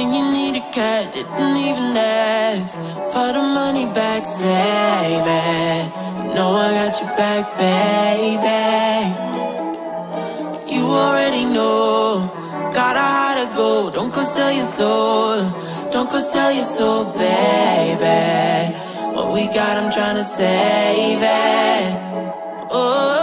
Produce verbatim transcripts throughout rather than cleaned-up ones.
when you needed cash, didn't even ask for the money back, save it. You know I got your back, baby. You already know, gotta hide to go. Don't go sell your soul, don't go sell your soul, baby. What we got, I'm tryna save it. Oh,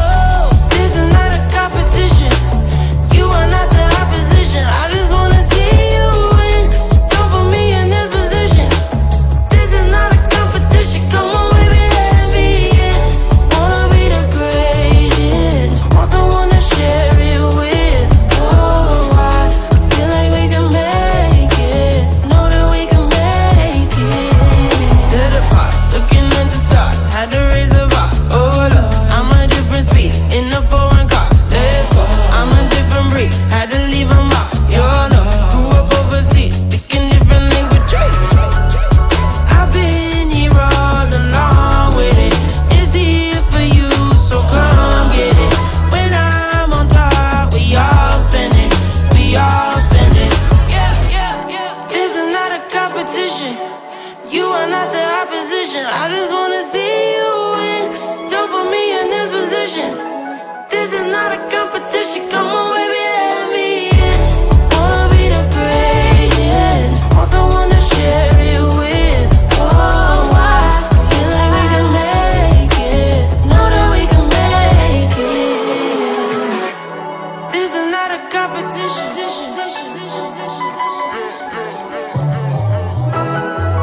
you are not the opposition. I just wanna see you win. Don't put me in this position. This is not a competition. Come on, baby, let me in. Wanna be the greatest. Want someone to share it with. Oh, I feel like we can make it. Know that we can make it. This is not a competition.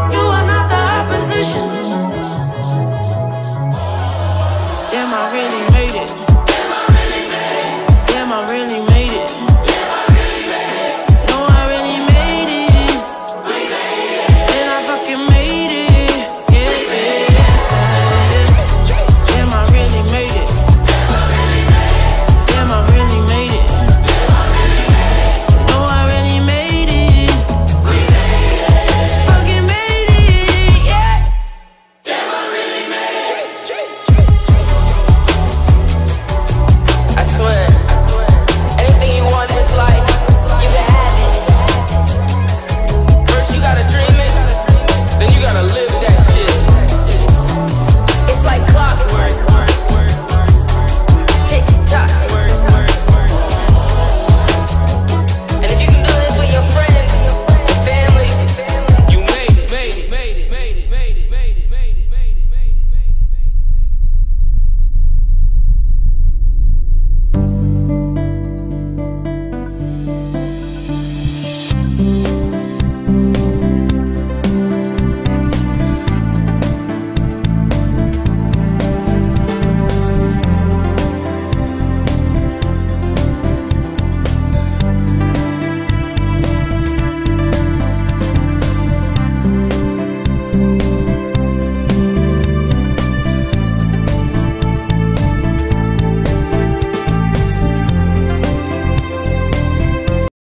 Am I really